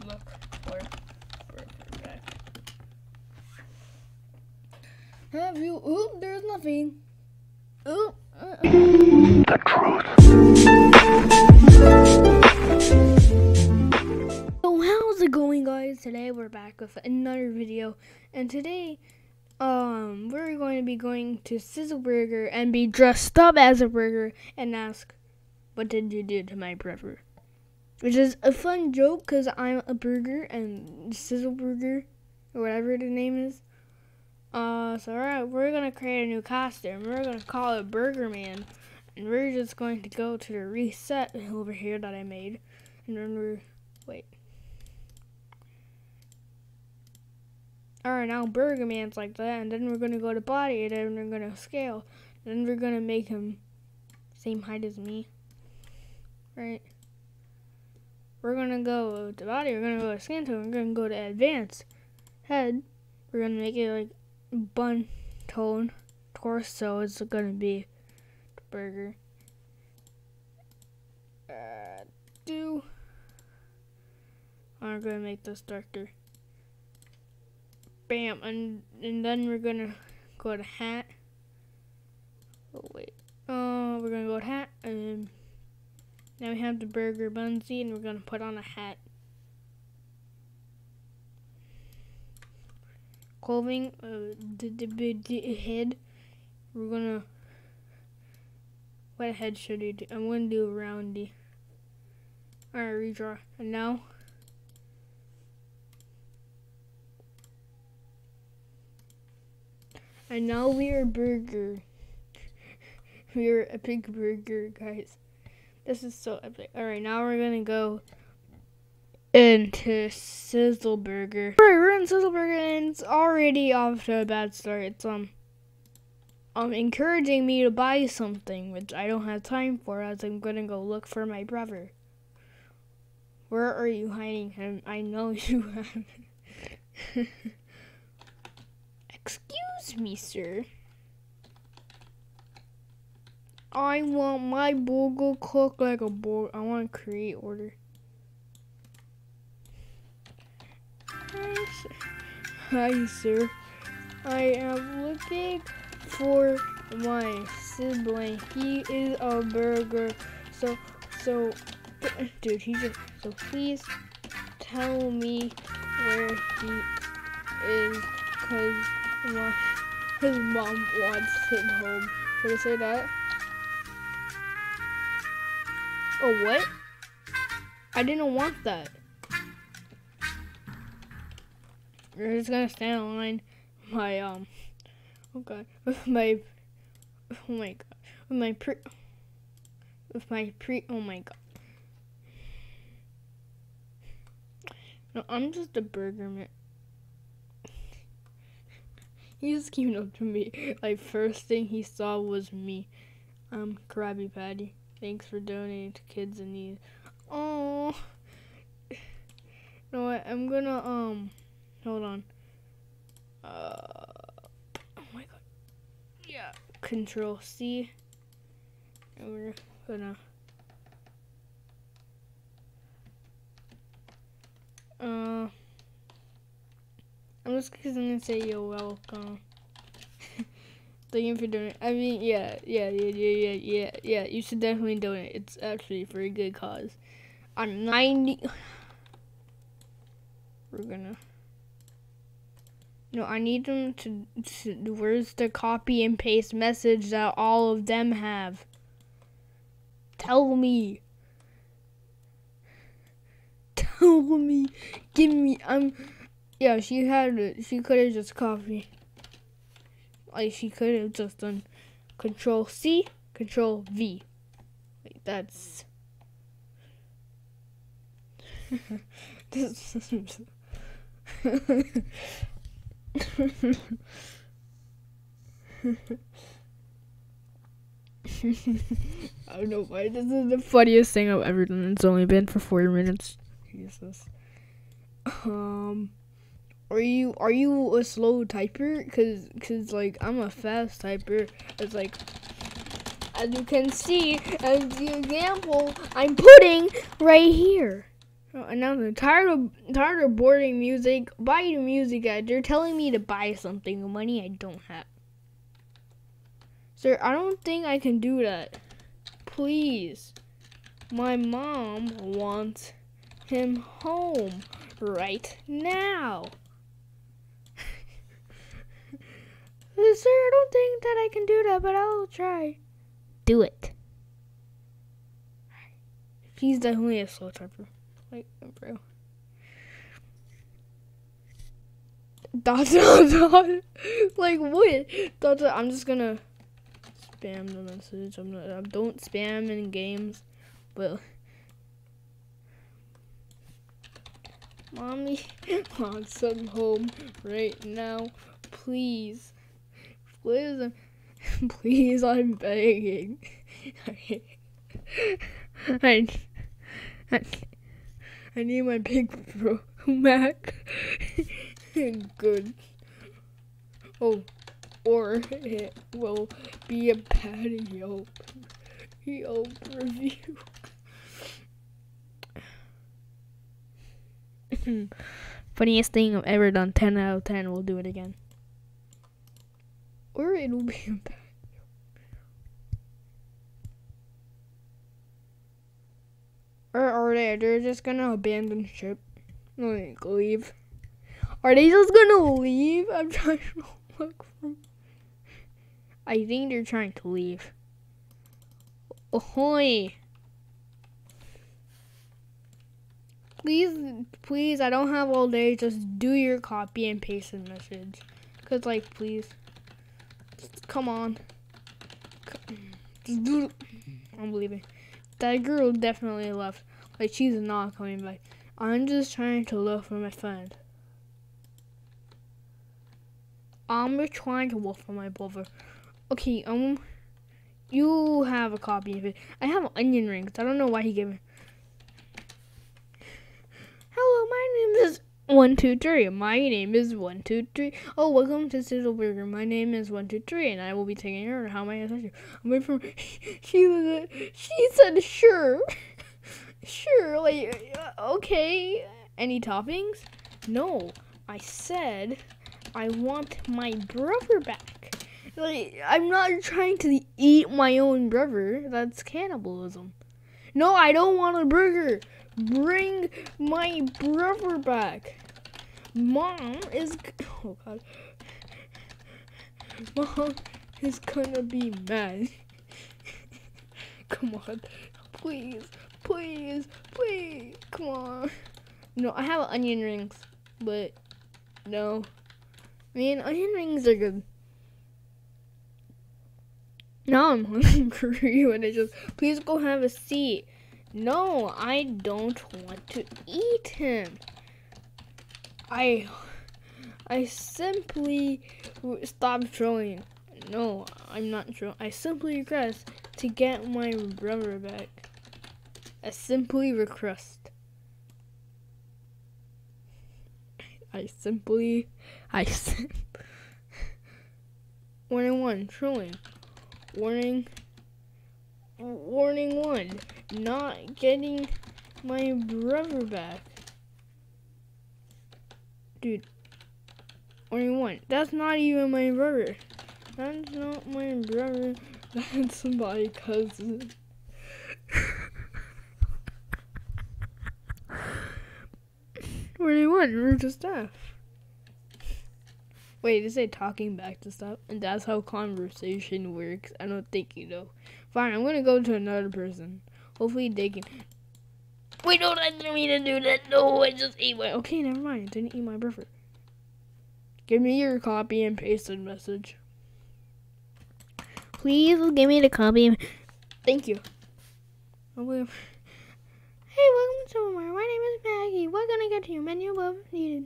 look for burger back. Have you? Oop, there's nothing. Oop. The truth. So how's it going, guys? Today we're back with another video, and today we're going to be going to Sizzle Burger and be dressed up as a burger and ask, what did you do to my brother? Which is a fun joke because I'm a burger and Sizzle Burger, or whatever the name is. So alright, we're gonna create a new costume. We're gonna call it Burger Man, and we're just going to go to the reset over here that I made, and then wait. Alright, now Burger Man's like that, and then we're gonna go to body, and then we're gonna scale, then we're gonna make him same height as me. Right? We're gonna go to body, we're gonna go to skin tone, we're gonna go to advanced head, we're gonna make it like bun tone, torso is gonna be burger. I'm gonna make this darker. Bam, and then we're gonna go to hat. Oh wait, we're gonna go to hat, and now we have the burger bunsy, and we're gonna put on a hat. Clothing, the head. We're gonna. What head should we do? I'm gonna do a roundy. Alright, redraw. And now. And now we are burger. We are epic burger, guys. This is so epic. Alright, now we're gonna go into Sizzle Burger. Alright, we're in Sizzle Burger and it's already off to a bad start. It's encouraging me to buy something, which I don't have time for, as I'm gonna go look for my brother. Where are you hiding him? I know you have. Excuse me, sir. I want my burger cooked like a burger. I want to create order. Hi, sir. I am looking for my sibling. He is a burger. So, dude, so please tell me where he is, cause his mom wants him home. Should I say that? Oh, what? I didn't want that. We're just gonna stand in line. Oh god, with my oh my god, oh my god. No, I'm just a burger man. He just came up to me. Like, first thing he saw was me. Krabby Patty. Thanks for donating to kids in need. Oh. You know what? I'm gonna hold on. Oh my god. Yeah. Control C. And we're gonna. I'm just gonna say you're welcome. Thank you for doing it. I mean, yeah. You should definitely donate. It's actually for a good cause. On 90. We're gonna. No, I need them to. Where's the copy and paste message that all of them have? Tell me. Tell me. Give me. Yeah, she could have just copied. Like, she could have just done Control C, Control V. Like, that's. This is. I don't know why this is the funniest thing I've ever done. It's only been for 40 minutes. Jesus. Are you a slow typer? Cause like I'm a fast typer. It's like, as you can see, as the example I'm putting right here. Announcement. Tired of boarding music. Buy the music ad. They're telling me to buy something. Money I don't have. Sir, I don't think I can do that. Please. My mom wants him home right now. Sir, I don't think that I can do that, but I'll try. Do it. He's definitely a slow typer. Like, bro. Dot. Like, what? Dot. I'm just gonna spam the message. I don't spam in games, but Mommy wants him home right now. Please. Please, please, I'm begging. I need my big bro Mac. Good. Oh, or it will be a patio review. Funniest thing I've ever done. 10 out of 10. We'll do it again. Or it'll be a patio. Or are they're just gonna abandon ship? Like, leave. Are they just gonna leave? I'm trying to look for. I think they're trying to leave. Ahoy! Please, I don't have all day. Just do your copy and paste and message. Cause like, please. Just, come on. Just do it. I'm leaving. That girl definitely left. Like, she's not coming back. I'm just trying to look for my friend. I'm trying to look for my brother. Okay, you have a copy of it. I have onion rings. I don't know why he gave me. Hello, my name is 123. My name is 123. Oh, welcome to Sizzle Burger. My name is 123, and I will be taking your order. How am I gonna touch you? I'm waiting for. She said sure, sure. Like, okay. Any toppings? No. I said I want my brother back. Like, I'm not trying to eat my own brother. That's cannibalism. No, I don't want a burger. Bring my brother back. Mom is. Oh God. Mom is gonna be mad. Come on. Please. Please. Please. Come on. No, I have onion rings. But. No. I mean, onion rings are good. Now I'm hungry when I just. Please go have a seat. No, I don't want to eat him. I simply stopped trolling. No, I'm not trolling. I simply request to get my brother back. I simply request. Warning 1, trolling. Warning 1, not getting my brother back. Dude, warning 1, that's not even my brother. That's not my brother. That's my cousin. Warning 1, rude to staff. Wait, is it talking back to stuff? And that's how conversation works? I don't think you know. Fine, I'm gonna go to another person. Hopefully they can. Wait, no, I didn't mean to do that. No, I just ate my. Okay, never mind. I didn't eat my burger. Give me your copy and pasted message. Please give me the copy. Thank you. Hey, welcome to Walmart. My name is Maggie. What can I get to your menu above needed?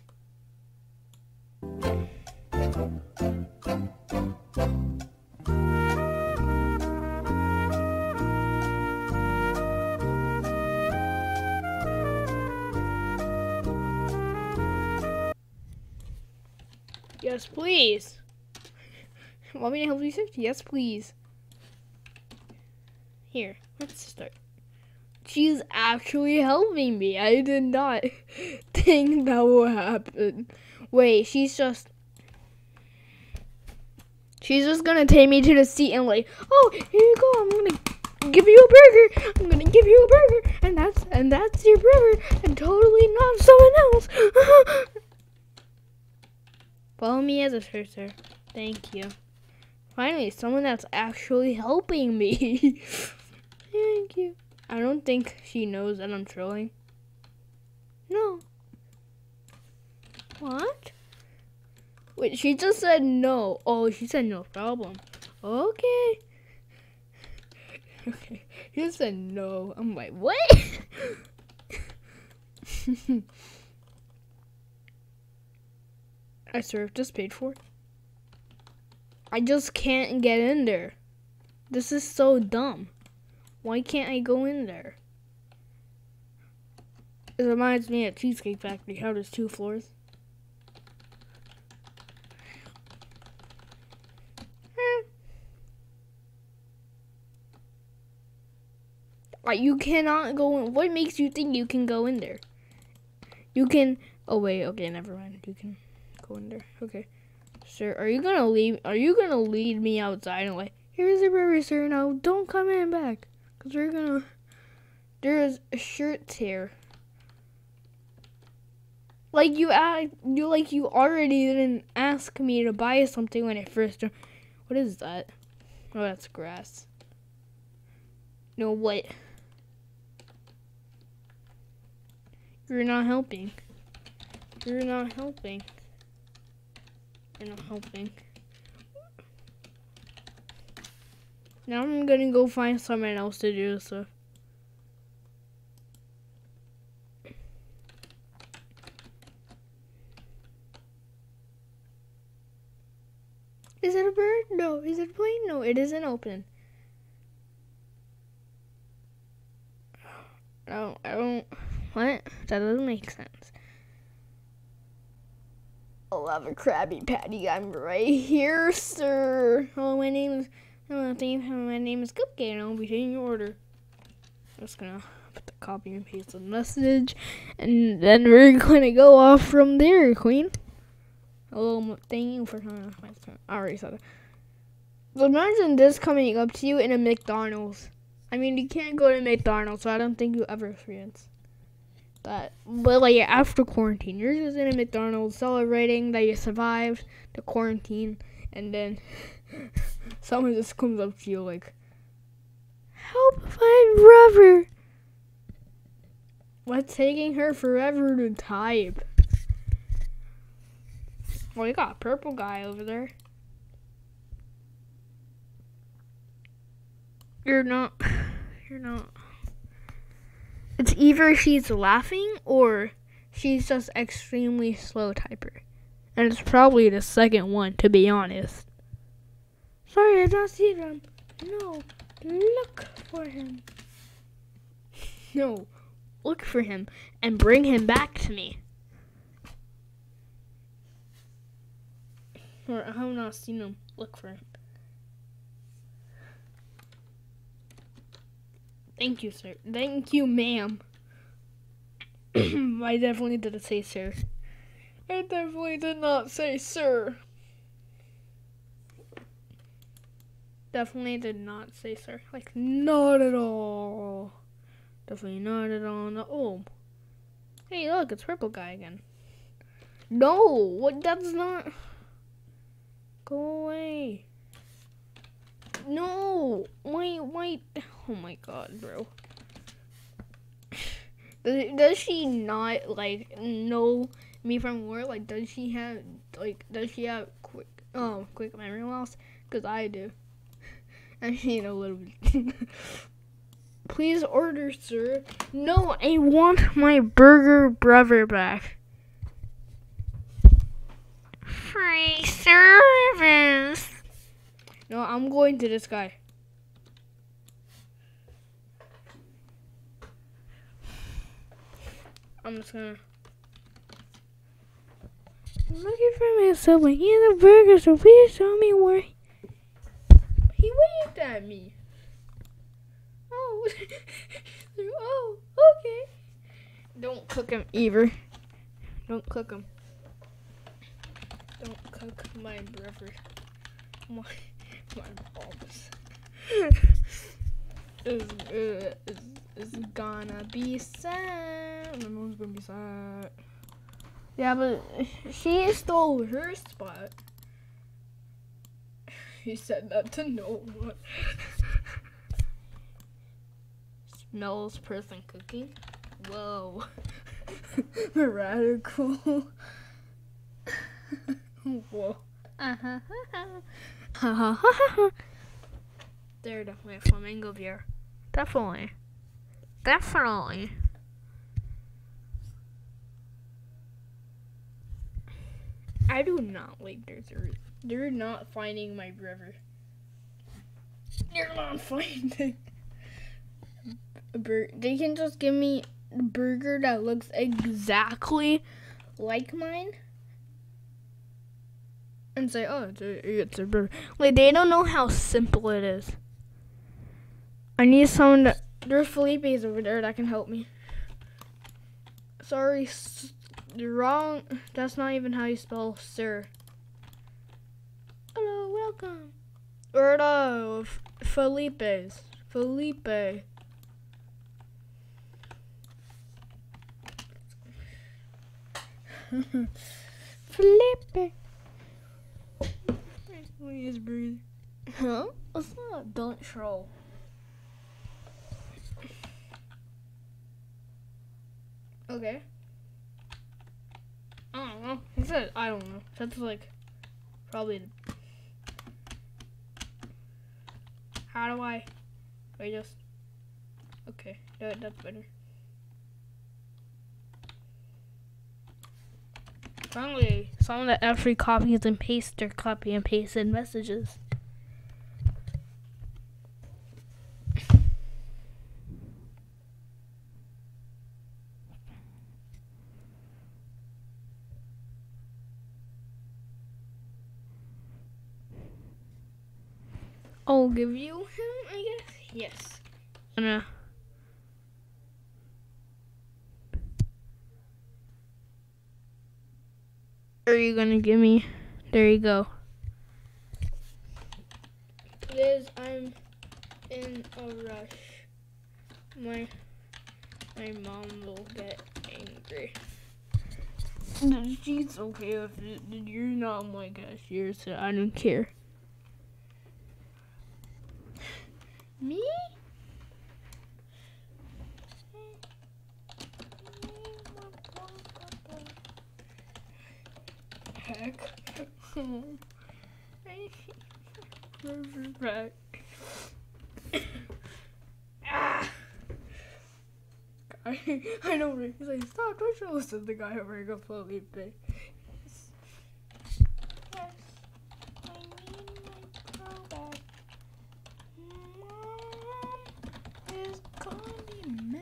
Yes, please. Want me to help you, sir? Yes, please. Here, let's start. She's actually helping me. I did not think that would happen. Wait, she's just gonna take me to the seat and like, oh, here you go. I'm gonna give you a burger. I'm gonna give you a burger, and that's your burger, and totally not someone else. Follow me as a sir. Thank you. Finally, someone that's actually helping me. Thank you. I don't think she knows that I'm trolling. No. What? Wait, she just said no. Oh, she said no problem. Okay. Okay. She just said no. I'm like, what? I served just paid for. I just can't get in there. This is so dumb. Why can't I go in there? It reminds me of Cheesecake Factory, how there's 2 floors. You cannot go in. What makes you think you can go in there? You can. Oh wait. Okay, never mind. You can go in there. Okay, sir. Are you gonna leave? Are you gonna lead me outside and like, here's the burger, sir. Now don't come in back, cause we're gonna. There's a shirt here. Like you already didn't ask me to buy something when I first. What is that? Oh, that's grass. No, what? You're not helping. You're not helping. You're not helping. Now I'm gonna go find someone else to do this with. Is it a bird? No. Is it a plane? No, it isn't open. No, I don't. What? That doesn't make sense. I'll have a Krabby Patty. I'm right here, sir. Oh, my name is Cupcake, and I'll be taking your order. I'm just gonna put the copy and paste the message, and then we're gonna go off from there, Queen. Oh, thank you for coming off my turn. I already said it. So imagine this coming up to you in a McDonald's. I mean, you can't go to McDonald's, so I don't think you ever experience that. But like after quarantine, you're just in a McDonald's celebrating that you survived the quarantine, and then someone just comes up to you like, help find brother. What's taking her forever to type? Well, you got a purple guy over there. You're not. It's either she's laughing or she's just extremely slow typer. And it's probably the second one, to be honest. Sorry, I don't see them. No, look for him. No, look for him and bring him back to me. Or I have not seen him. Look for him. Thank you, sir. Thank you, ma'am. I definitely didn't say sir. I definitely did not say sir. Definitely did not say sir. Like, not at all. Definitely not at all. No. Oh. Hey, look, it's purple guy again. No, what? That's not. Go away. No, wait. Oh my god, bro. Does she not like know me from work? Like, does she have quick memory loss? Cause I do. I mean a little bit. Please order, sir. No, I want my burger brother back. Free service. No, I'm going to this guy. I'm just gonna. I'm looking for my Subway. Here's a burger, so please tell me where. He waved at me. Oh, Oh, okay. Don't cook him either. Don't cook him. Don't cook my brother. My balls. It's gonna be sad. My mom's gonna be sad. Yeah, but she stole her spot. He said that to no one. Smells person cooking. Whoa. Radical. Whoa. They're definitely a flamingo beer. Definitely. Definitely. I do not like dessert. They're not finding my brother. They're not finding a burger. They can just give me a burger that looks exactly like mine and say, oh, it's a burger. Like, they don't know how simple it is. I need someone that... There's Felipe's over there that can help me. Sorry, wrong. That's not even how you spell sir. Hello, welcome. Or no, Felipe's. Felipe. Felipe. He is breathing. Huh? It's not a don't troll. Okay. I don't know. He said I don't know. That's like probably. How do I just? Okay, that's better. Finally, someone that actually copies and pastes their copy and pasted messages. I'll give you him, I guess. Yes. Are you gonna give me? There you go. Liz, I'm in a rush. My mom will get angry. She's okay with it. You're not my cashier, so I don't care. Me? Heck. Back. I know, right? He's like, stop, don't you listen to the guy over here, go Felipe. Yes, I need my girl back. Mom is gonna be mad.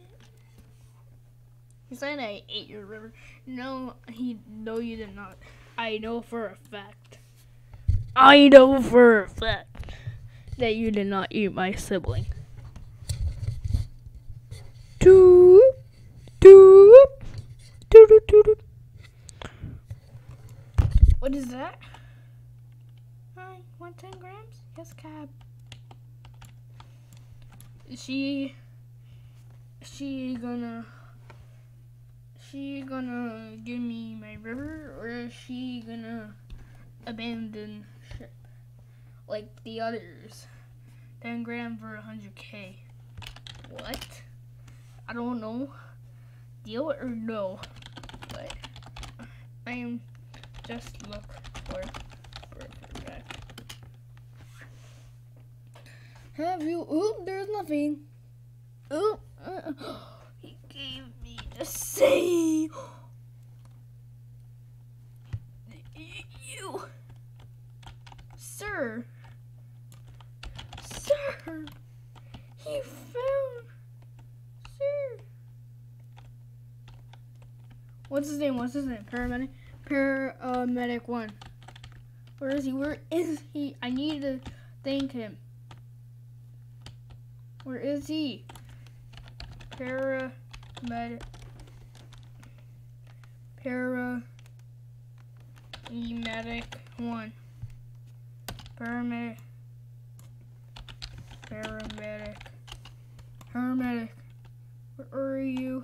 He said I ate your river. No, you did not. I know for a fact. I know for a fact that you did not eat my sibling. What is that? Hi, 110 grams? Yes, cab. She gonna give me my river, or is she gonna abandon ship like the others? 10 grams for 100K. What? I don't know. Deal or no? But I am just look for back. Have you? Oop, there's nothing. Oop. He gave me the same. You, sir. He found. Sir. What's his name? Paramedic? Paramedic 1. Where is he? I need to thank him. Where is he? paramedic, paramedic 1, paramedic, where are you?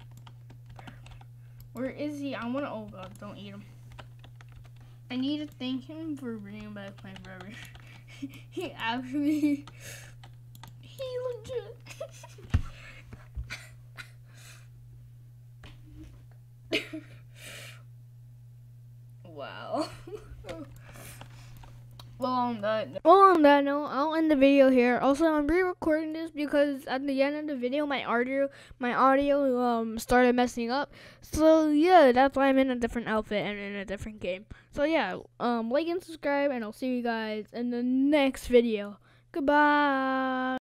Where is he? I want to, oh god, don't eat him. I need to thank him for bringing back Plant Forever. He actually, he legit. Wow. Well, on that note, I'll end the video here. Also, I'm re-recording this because at the end of the video, my audio started messing up. So yeah, that's why I'm in a different outfit and in a different game. So yeah, like and subscribe, and I'll see you guys in the next video. Goodbye.